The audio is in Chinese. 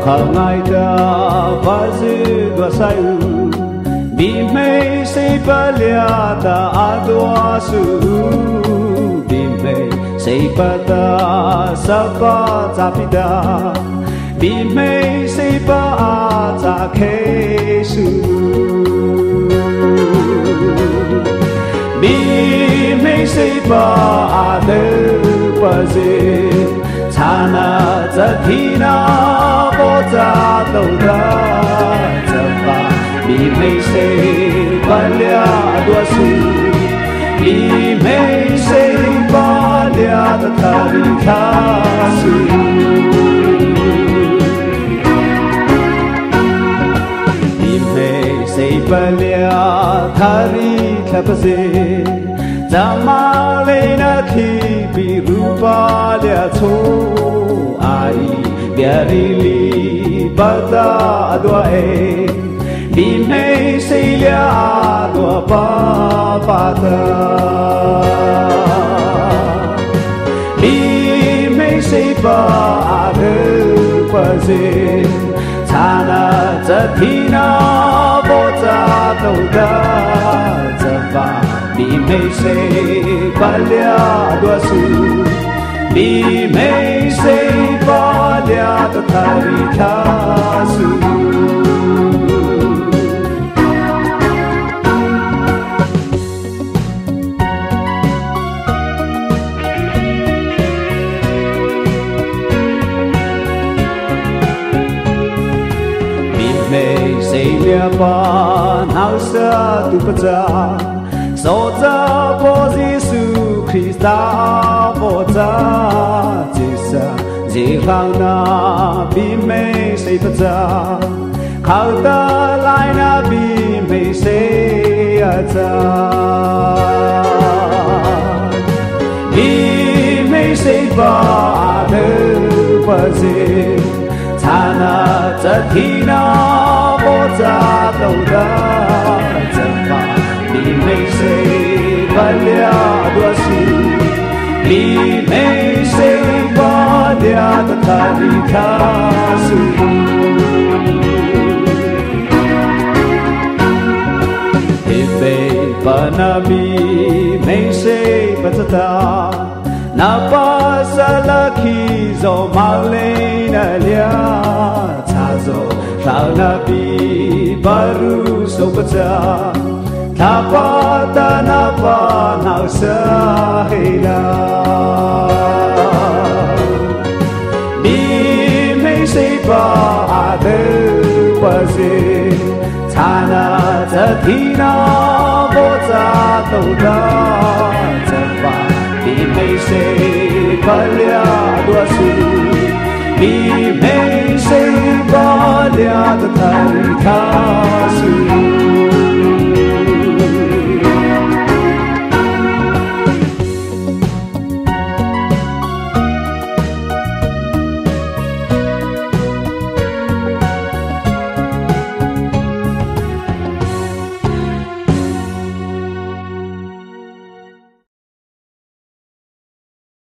可爱的把日多晒乌，比美谁不了的阿多数，比美谁不的什么咋比的，比美谁不阿咋开数，比美谁不阿的不是。刹那这天那我咋都得这把比美谁不了多数，比美谁不了的他的他数，比美谁不了他的他不是。怎么来那天比如把了错爱别离不得多爱，比美谁了多巴巴的，比美谁把的不是，刹那这天那我咋都得这把。比美谁不了多数，比美谁不了的他的他数，比美谁了把闹色都不着。守着我耶稣基督我在这生这行那比美谁不着，靠得来那比美谁在，比美谁把的不是，刹那这天那我咋都得真把。比美谁不了多数，比美谁不了的他的他数，一杯把那比美谁不知道，那把萨拉基走马来那俩，查走让那比巴鲁手不着。Napa napa nau sahila Bi mei sei pa ade pase Chana zathina boza toda Chapa Bi mei sei pa lya duasu Bi mei sei pa lya thai thasu